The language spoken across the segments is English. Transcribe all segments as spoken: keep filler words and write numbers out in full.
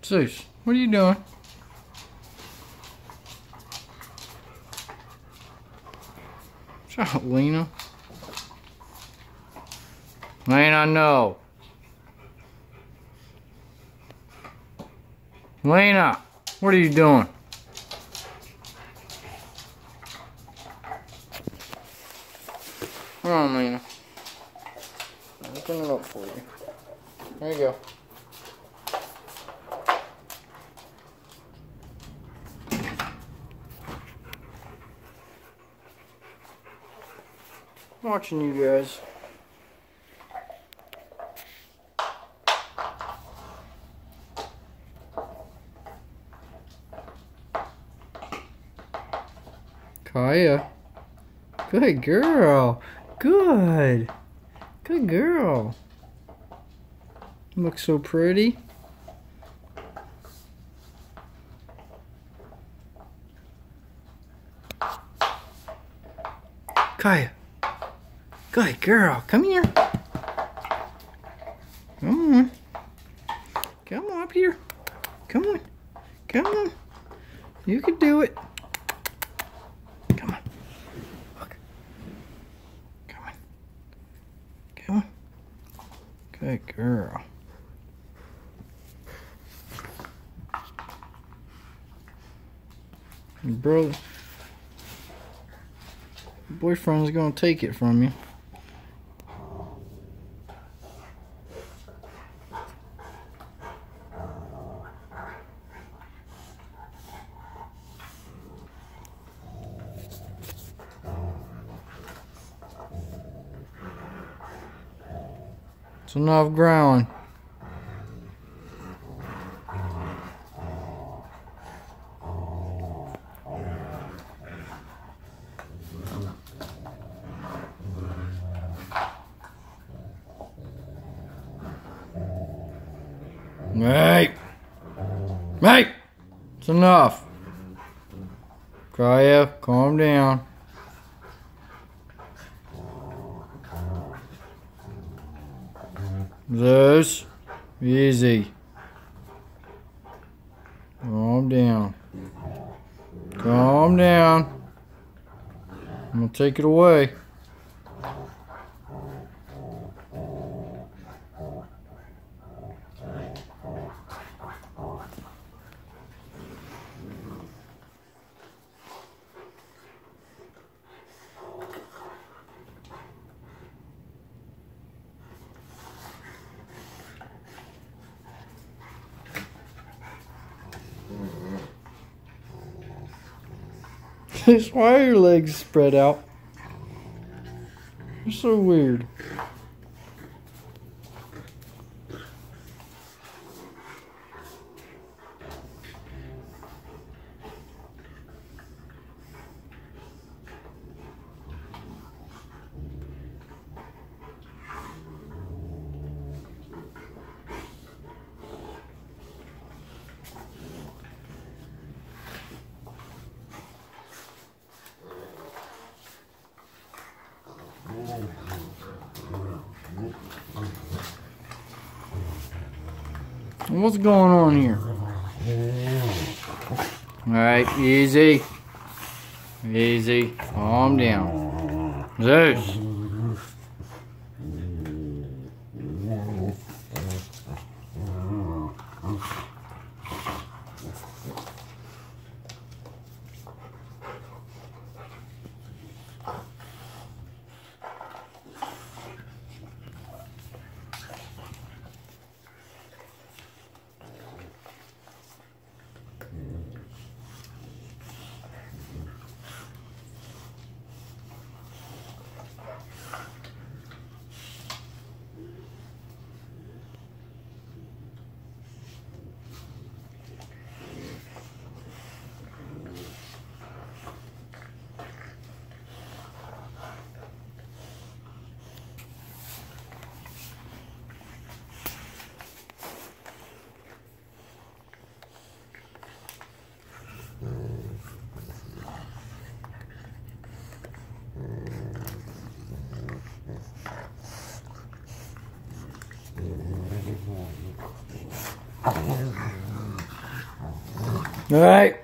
Zeus, what are you doing? Shut up, Lena. Lena, no. Lena, what are you doing? Come on, Lena. I'll open it up for you. There you go. Watching you guys. Kiya. Good girl. Good. Good girl. You look so pretty. Kiya. Good girl. Come here. Come on. Come on up here. Come on. Come on. You can do it. Come on. Look. Come on. Come on. Good girl. Your brother, your boyfriend's gonna take it from you. It's enough growling. Hey! Hey! It's enough. Kiya, calm down. Zeus, easy. Calm down. Calm down. I'm gonna take it away. Why are your legs spread out? You're so weird. What's going on here? Alright, easy. Easy. Calm down. Zeus. All right.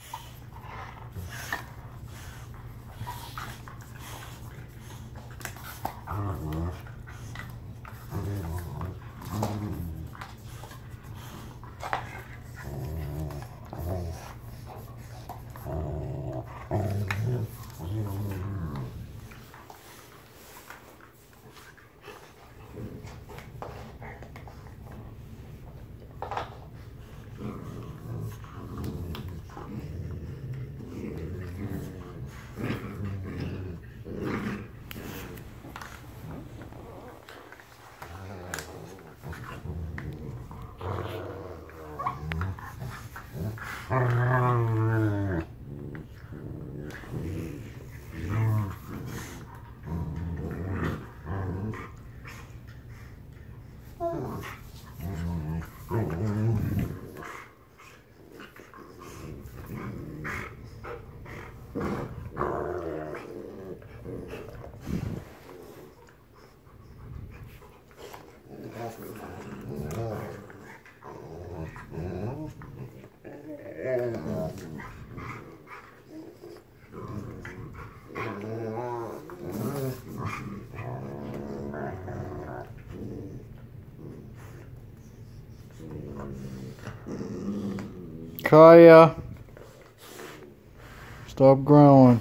Kiya, stop growling.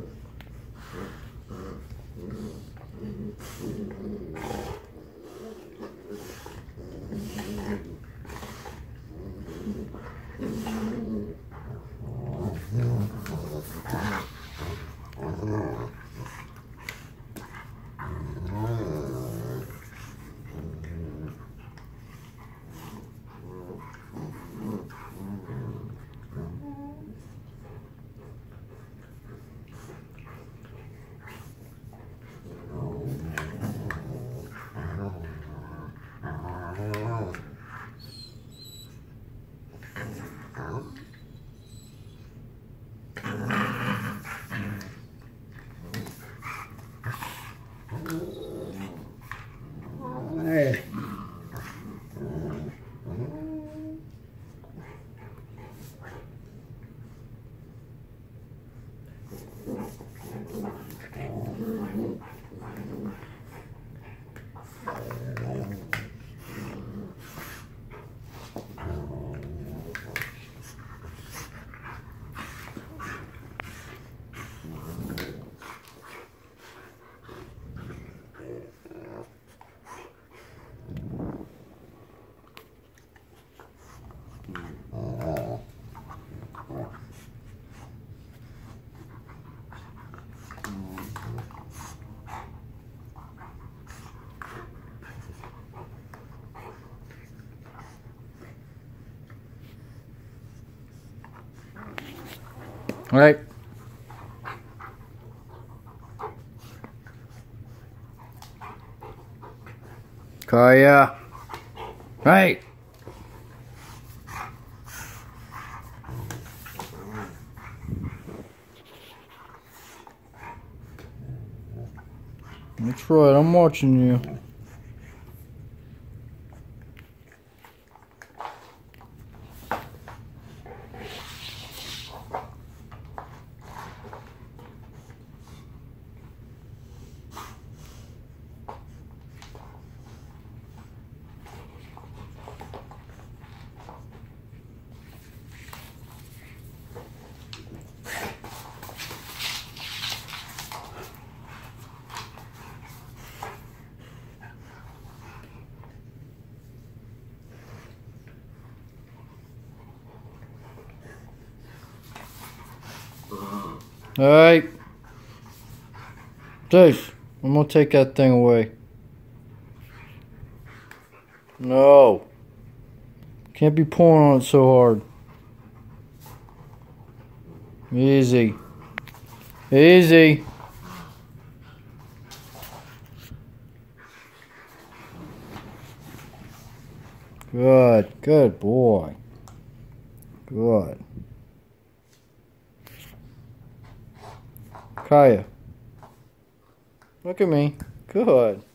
Hey. All right. Kiya. Right. That's right, I'm watching you. Alright. Zeus, I'm gonna take that thing away. No. Can't be pulling on it so hard. Easy. Easy. Good. Good boy. Good. Kiya. Look at me. Good.